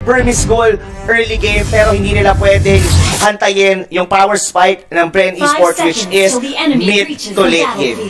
Burmese goal early game, pero hindi nila pwedeng hantayin yung power spike ng Bren Esports, which is mid to late game.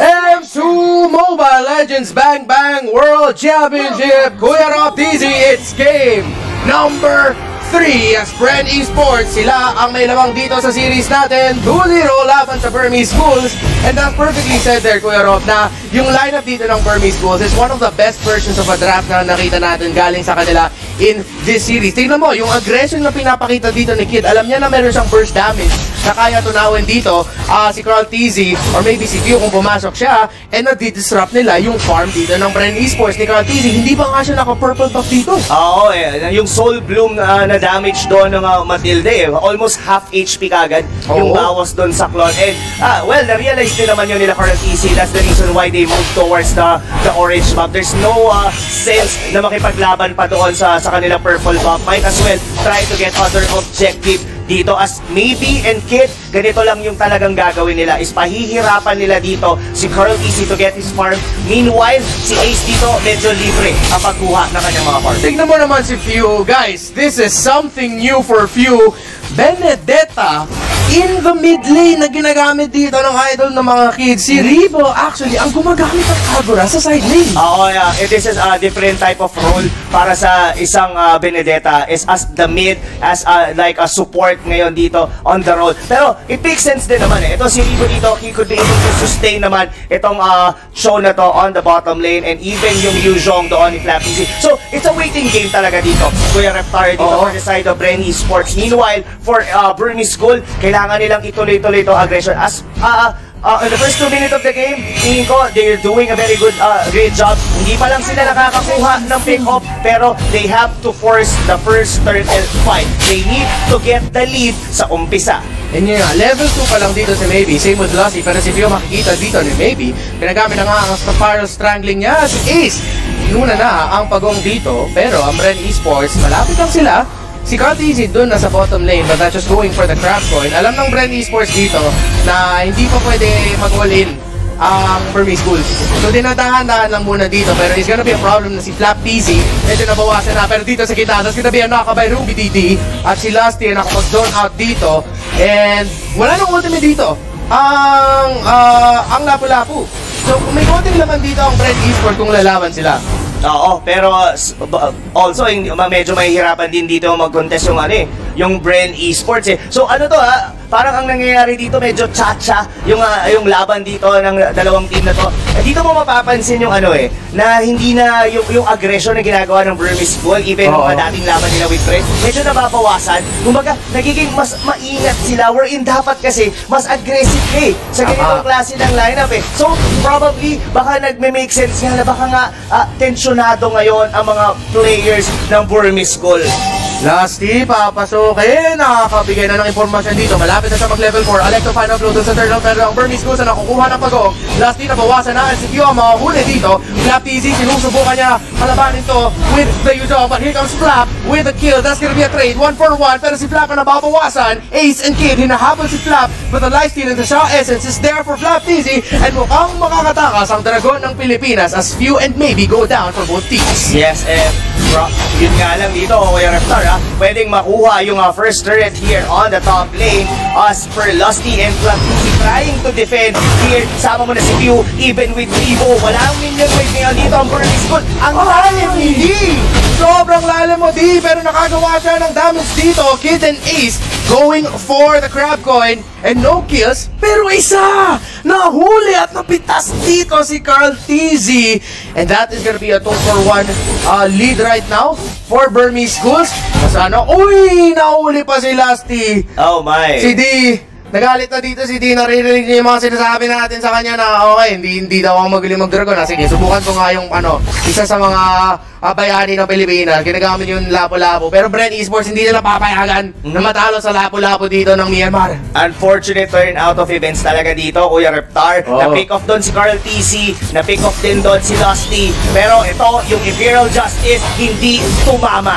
M2 Mobile Legends Bang Bang World Championship, Kuya Rob TZ, it's game number 3 as Bren Esports, sila ang may lamang dito sa series natin, 2-0 laban sa Burmese Schools. And that's perfectly said there, Kuya Rob, na yung lineup dito ng Burmese Schools is one of the best versions of a draft na nakita natin galing sa kanila in this series. Tingnan mo, yung aggression na pinapakita dito ni Kid, alam niya na meron siyang burst damage na kaya tunawin dito si Carl TZ or maybe si Q kung pumasok siya, and nadi-disrupt nila yung farm dito ng Bren Esports ni Carl TZ. Hindi ba nga siya naka-purple buff dito? Oo, yung Soul Bloom na damage doon ng Matilde, almost half HP kagad yung bawas doon sa clone. And well, na-realize din naman yun nila Carl TZ. That's the reason why they moved towards the orange buff. There's no sense na makipaglaban pa doon sa kanilang purple buff. Might as well try to get other objective dito as maybe and Kid, ganito lang yung talagang gagawin nila, is pahihirapan nila dito si Carl TZ to get his farm. Meanwhile, si Ace dito medyo libre ang pagkuha ng kanyang mga farm. Tignan mo naman si Few, guys, this is something new for Few. Benedetta in the mid lane na ginagamit dito ng idol ng mga kids. Si Rebo actually ang gumagamit ng Agora sa side lane. Oo, yeah. This is a different type of role para sa isang Benedetta, is as the mid, as like a support ngayon dito on the road. Pero it makes sense din naman Ito si Rebo dito, he could be able to sustain naman itong show na to on the bottom lane, and even yung Yuzhong doon ni Flap TZ. So it's a waiting game talaga dito. Kuya Reptar dito for the side of Bren Esports. Meanwhile, for Burmese School, kailangan nilang ituloy-tuloy itong aggression. As in the first 2 minutes of the game, tingin ko, they're doing a very great job. Hindi pa lang sila nakakakuha ng pick-up, pero they have to force the first turn and fight. They need to get the lead sa umpisa. And yun nga, level 2 pa lang dito si Maybe, same with Lassie, pero si Fio makikita dito ni Maybe, pinagamit na nga ang spiral strangling niya, si Ace. Inuna na ang pagong dito, pero ang Bren Esports, malapit lang sila. Si Carl TZ dun nasa bottom lane, but not just going for the crab coin. Alam ng Bren Esports dito na hindi pa pwede mag-all in ang Burmese Schools. So dinadahan-dahan lang muna dito, pero it's gonna be a problem na si Flap TZ medyo nabawasan na, pero dito sa kita that's gonna be a knock by Ruby DD at si Lasty nakapag-zone out dito, and wala nang ultimate dito ang Lapu-Lapu. So may konting laman dito ang Bren Esports kung lalaban sila. Oo, pero also medyo mahihirapan din dito mag-contest yung Bren Esports So ano to parang ang nangyayari dito medyo cha-cha yung laban dito ng dalawang team na to. Dito mo mapapansin yung na hindi na yung aggression na ginagawa ng Burmese School, even yung dating laban nila with Bren, medyo nababawasan. Kumbaga, nagiging mas maingat sila, wherein dapat kasi mas aggressive sa ganitong klase ng lineup So probably baka nagme-make sense nga na baka nga tensionado ngayon ang mga players ng Burmese School. Lasty, papasukin. Nakakabigay na ng informasyon dito. Malapit na siya mag-level 4. Alecto final blow dun sa third round. Pero ang Burmese Schools na nakukuha ng pag-o. Lasty, nabawasan na. Si Q ang makahuli dito. Flap TZ, sinusubukan niya kalabanin to with the Yuzhong. But here comes Flap with the kill. That's gonna be a trade. 1 for 1. Pero si Flap ang nababawasan. Ace and Kid, hinahabol si Flap. But the lifesteal and the Shaw Essence is there for Flap TZ. And mukhang makakatakas ang Dragon ng Pilipinas as Few and Maybe go down for both teams. Yes, yun nga lang dito, Kuya Reptar, pwedeng makuha yung first turret here on the top lane as per Lusty and Flap TZ trying to defend here. Sama mo na si Pew, even with Rebo. Walang minion wave ngayon dito ang Burmese School. Ang lalim ni D! Sobrang lalim mo, D, pero nakagawa siya ng damage dito. Kid and Ace going for the crab coin and no kills, pero isa! Nahuli at napitas dito si Carl TZ, and that is gonna be a 2 for 1 lead right now for Burmese Schools. Masano, uy! Nahuli pa si Lasty. Oh my! Si D, nagalit na dito si D, naririnig niya yung mga sinasabi natin sa kanya na okay, hindi daw ako magaling mag-dragon. Sige, subukan ko nga yung isa sa mga bayani ng Pilipinas, ginagamit yung Lapu-Lapu. Pero Bren Esports hindi nila papayagan na matalo sa Lapu-Lapu dito ng Myanmar. Unfortunate turn out of events talaga dito, Kuya Reptar. Na-pick off doon si Carl TZ, na-pick off din doon si Lusty. Pero ito, yung Imperial Justice, hindi tumama.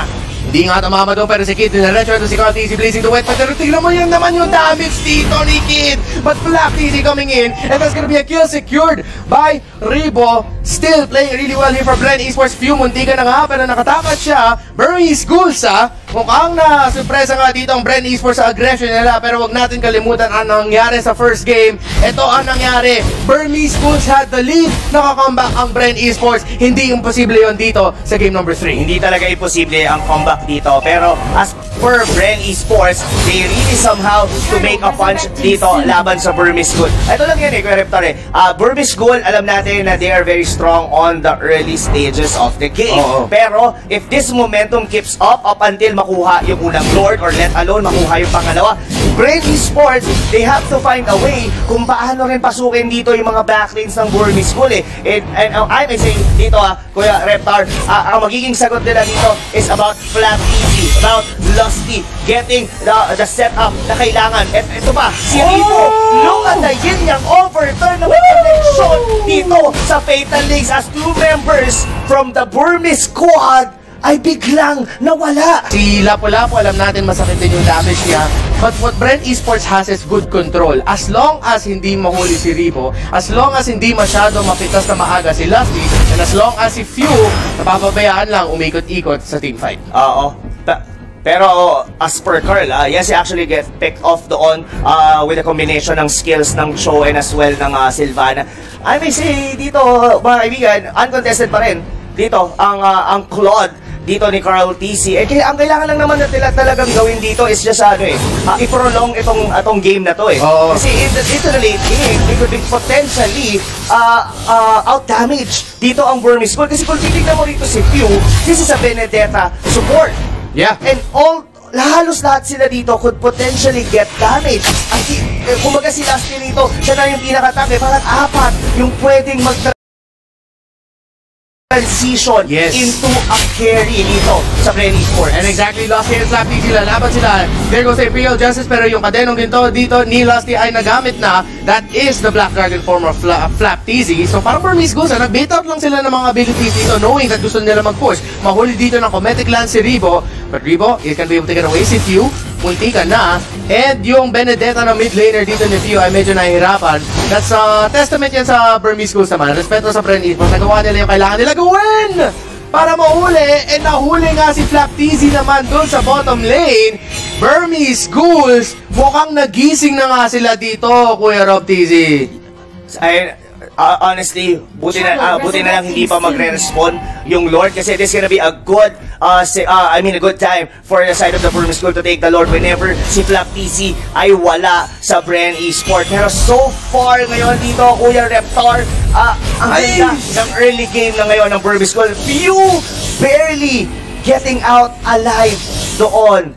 Hindi nga tumama doon, pero si Kid dinaretso ito si Carl TZ blazing the wet. Pero tignan mo yun naman yung damage dito ni Kid. But Black TZ coming in, and that's gonna be a kill secured by Ribo. Still playing really well here for Bren Esports. Few muntika na nga, pero nakatapat siya. Burmese Gulsa, mukhang na surpresa nga dito ang Bren Esports sa aggression nila. Pero wag natin kalimutan ang nangyari sa first game. Ito ang nangyari. Burmese Gulsa had the lead. Nakakomeback ang Bren Esports. Hindi imposible yon dito sa game number 3. Hindi talaga imposible ang comeback dito. Pero as per Bren Esports, they really somehow to make a punch dito laban sa Burmese Ghoul. Ito lang yan Kuya Reptar Burmese Ghoul, alam natin na they are very strong on the early stages of the game. Pero if this momentum keeps up until makuha yung unang Lord or let alone makuha yung pangalawa, Bren Esports, they have to find a way kung paano rin pasukin dito yung mga backlanes ng Burmese Ghoul And I may say dito Kuya Reptar, ang magiging sagot nila dito is about Flat Easy, about Lusty, getting the setup na kailangan. At ito pa, si Ribo, look at the yin-yang overturn na may connection dito sa Fatal Links as two members from the Burmese squad ay biglang nawala. Si Lapu-Lapu, alam natin masakit din yung damage niya. But what Bren Esports has is good control. As long as hindi mahuli si Ribo, as long as hindi masyado mapitas na maaga si Lusty, and as long as si Few, napapabayaan lang umikot-ikot sa teamfight. Oo. Pero as per Carl, yes, he actually get picked off doon with a combination ng skills ng Cho and as well ng Sylvana. I may say dito, mga kaibigan, uncontested pa rin dito ang Claude dito ni Carl TZ. Ang kailangan lang naman na talagang gawin dito is just i-prolong itong game na to Kasi dito na late game, it could be potentially out-damage dito ang Burmese Ghoul. Kasi kung titignan mo rito si Few, this is a Benedetta support. Yeah. And halos lahat sila dito could potentially get damage. Kumbaga si Lusty rito, siya na yung pinaka-top parang apat yung pwedeng transition into a carry dito sa Bren Esports. And exactly, Lusty and Flat TZ lalaban sila. There goes Imperial Justice, pero yung kadenong ginto dito ni Lusty ay nagamit na. That is the Black Dragon form of Flap TZ. So parang Burmese Ghoul, nag-bait out lang sila ng mga abilities dito, knowing that gusto nila mag-push. Mahuli dito ng Cometic Lance si Ribo, but Ribo, it can be able to get away si Few. Muntika na. And yung Benedetta na mid laner dito ni Few ay medyo nahihirapan. That's testament yan sa Burmese Ghoul naman. Respeto sa Bren Esports. Nagawa nila yung kailangan nila gawin para mahuli. And nahuli nga si Flap TZ naman dun sa bottom lane. Burmese Ghouls, mukhang nagising na nga sila dito, Kuya Rob TZ. Honestly, buti na lang hindi pa magre-respond yung Lord kasi this is gonna be a good a good time for the side of the Burmese Ghoul to take the Lord whenever si Flap TZ ay wala sa Bren Esports. Pero so far ngayon dito, Kuya Reptar, ang ganda ng early game na ngayon ng Burmese Ghoul. Few barely getting out alive doon.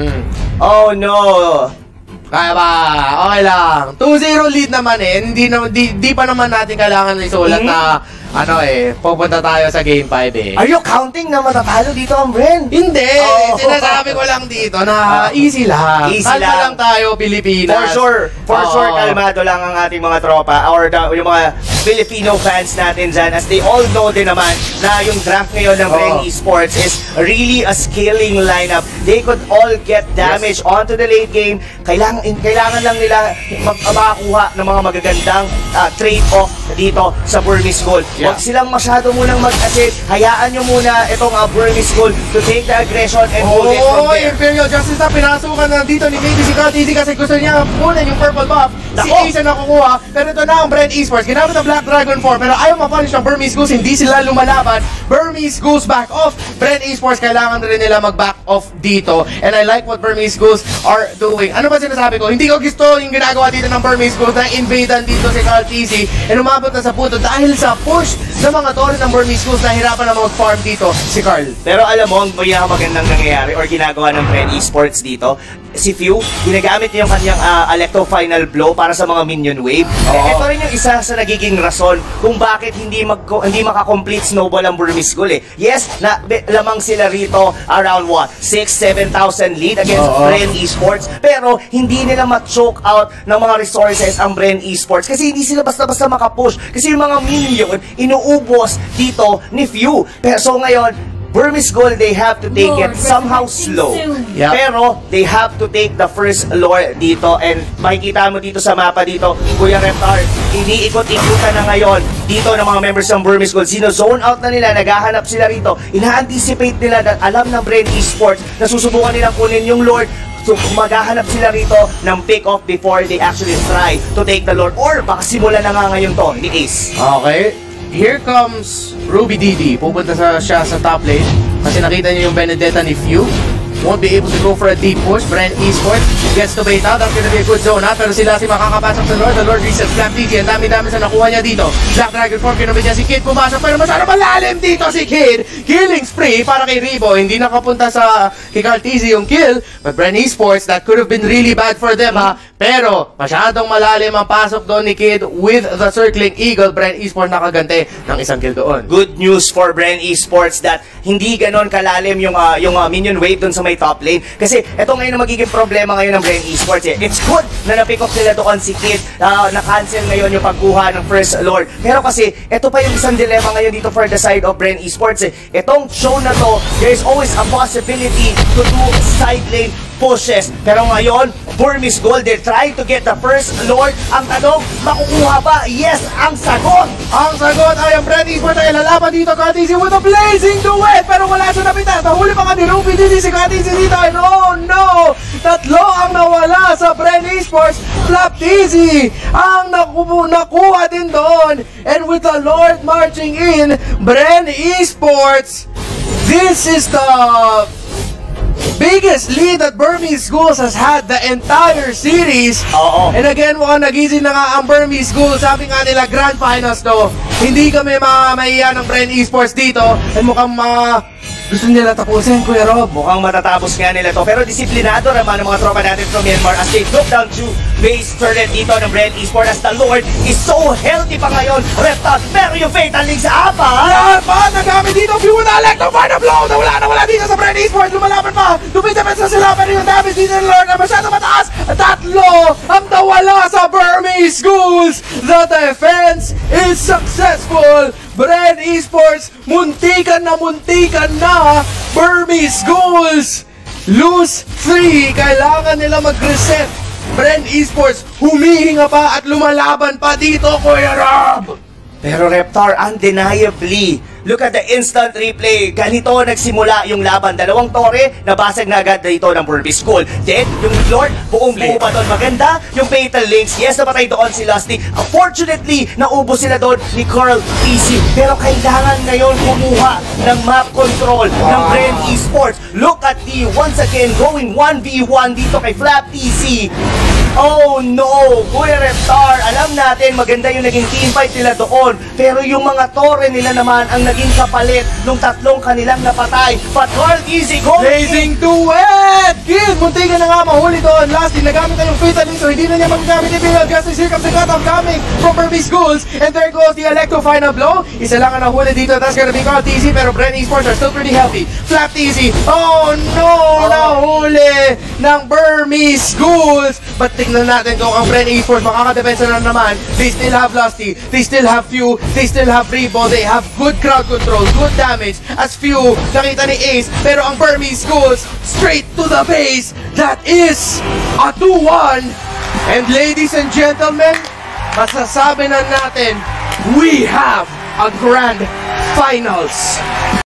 Oh no. Kaya ba? Okay lang. 2-0 lead naman Hindi pa naman natin kailangan isulat na pupunta tayo sa game 5 Are you counting na matatalo dito ang Bren? Hindi! Sinasabi ko lang dito na easy lang. Kalma lang tayo, Pilipinas. For sure, kalmado lang ang ating mga tropa or yung mga Filipino fans natin dyan as they all know din naman na yung draft ngayon ng Bren Esports is really a scaling lineup. They could all get damage onto the late game. Kailangan lang nila makakuha ng mga magagandang trade-off dito sa Burmese Ghoul. Huwag silang masyado munang mag-assist. Hayaan nyo muna itong Burmese Ghoul to take the aggression and hold it from there. Imperial Justice na pinasukan na dito ni Baby si Carl TZ kasi gusto niya kunin yung purple buff. Si Ace na nakukuha, pero ito na ang Bren Esports. Ginamit ang Black Dragon 4, pero ayaw ma-punish ng Burmese Ghouls. Hindi sila lumalaban. Burmese Ghouls back off. Bren Esports, kailangan rin nila mag-back off dito. And I like what Burmese Ghouls are doing. Ano ba sinasabi ko? Hindi ko gusto yung ginagawa dito ng Burmese Ghouls na invadan dito si Carl TZ. And umabot na sa punto dahil sa push ng mga tore ng Burmese Ghouls na hirapan na mag-farm dito si Carl. Pero alam mo, ang magandang nangyayari or ginagawa ng Bren Esports dito, si Few, ginagamit niya yung kanyang Alecto Final Blow para sa mga minion wave. Ito rin yung isa sa nagiging rason kung bakit hindi maka-complete snowball ang Burmese Ghoul Yes, lamang sila rito around 6,000-7,000 lead against Bren Esports, pero hindi nila ma-choke out ng mga resources ang Bren Esports kasi hindi sila basta-basta makapush kasi yung mga minion inuubos dito ni Few. Pero so ngayon, Burmese Gold, they have to take it somehow slow. Yep. Pero, they have to take the first lore dito. And makikita mo dito sa mapa dito, Kuya Reptar, iniikot-ikutan na ngayon dito ng mga members ng Burmese Gold. Sino-zone out na nila, naghahanap sila rito. Ina-anticipate nila na alam ng Brain Esports na susubukan nilang kunin yung lore. So, maghahanap sila rito ng pick-off before they actually try to take the lore. Or, baka simula na nga ngayon to, ni Ace. Okay. Here comes Ruby Didi. Pupunta siya sa top lane kasi nakita niyo yung Benedetta ni Few. Won't be able to go for a deep push. Brand Esports gets to bait out. That's gonna be a good zone, ha? Pero sila si makakapasok sa Lord. The Lord resets Flap TG. Ang dami-dami sa nakuha niya dito. Black Dragon Form, kinumit niya si Kid. Pumasok pero masyado malalim dito si Kid. Killing spree para kay Rebo. Hindi nakapunta sa kay Carl TZ yung kill. But Brand Esports, that could have been really bad for them, ha? Pero masyadong malalim ang pasok doon ni Kid with the circling eagle. Brand Esports nakagante ng isang kill doon. Good news for Brain Esports that hindi ganon kalalim yung minion wave dun sa may top lane. Kasi ito ngayon ang magiging problema ngayon ng Brain Esports. It's good na na-pick up nila doon si Kid. Na-cancel ngayon yung pagkuha ng First Lord. Pero kasi ito pa yung isang dilemma ngayon dito for the side of Brain Esports. Itong show na to, there's always a possibility to do side lane pushes. Pero ngayon, Burmese Gold, they're trying to get the First Lord. Ang tanong, makukuha ba? Yes, ang sagot! Ang sagot ay ang Brand Esports ay lalaban dito. Katisi with a blazing duet. Pero wala siya napitan. Nahuli pa nga ni Ruby Didi si Katisi dito. And oh no! Tatlo ang nawala sa Brand Esports. Flap TZ ang nakuha din doon. And with the Lord marching in, Brand Esports, this is the biggest lead that Burmese Ghouls has had the entire series. Oo. And again, mukhang nagising na nga ang Burmese Ghouls. Sabi nga nila, Grand Finals to. Hindi kami maiyan ng Brand Esports dito. And mukhang gusto nila tapusin, Kuya Rob. Mukhang matatapos nga nila to. Pero disiplinado naman ang mga tropa natin from Myanmar as they look down to base turret dito ng Brand Esports as the Lord is so healthy pa ngayon. Reptar, pero yung Fatal Link sa apa. Yan pa, nagamit dito. Few na electrify na blow. Nawala dito sa Brand Esports. Lumalaban pa. Dumidepend sa sila. Pero yung damage dito ng Lord na masyado mataas. Tatlo ang nawala sa Burmese Ghouls. The defense is successful. Brand Esports, muntikan na Burmese Ghouls lose 3. Kailangan nila mag-reset. Brand Esports, humihinga pa at lumalaban pa dito, Kuya Rob. Pero Reptar, undeniably, look at the instant replay. Ganito nagsimula yung laban. Dalawang tore, nabasag na agad dito ng Burmese Gold. Then, yung Lord, buong-buo pa doon. Maganda yung Fatal Links. Yes, napatay doon si Lusty. Unfortunately, naubos sila doon ni Carl TZ. Pero kailangan ngayon kumuha ng map control ng Brand Esports. Look at the, once again, going 1v1 dito kay Flap TZ. Oh no! Kuya Reptar, alam natin maganda yung naging teamfight nila doon. Pero yung mga tore nila naman ang naging kapalit nung tatlong kanilang napatay. But Carl TZ going blazing duet! Kid, muntikan na nga mahuli doon. Lastly, nagamit na yung Fatal Link, so hindi na niya magagamit yung Fatal Justice. Here comes the cut-off coming from Burmese Ghouls. And there goes the Electro final blow. Isa lang ang nahuli dito. That's gonna be Carl TZ, pero Brand Esports are still pretty healthy. Flap TZ, oh no! Nahuli ng Burmese Ghouls. But tingnan natin kung ang Brand Esports makakadepensa na naman. They still have Lusty, they still have Few, they still have Rebo, they have good crowd control, good damage. As Few, nakita ni Ace, pero ang Burmese Ghouls straight to the base. That is a 2-1. And ladies and gentlemen, masasabi na natin, we have a grand finals.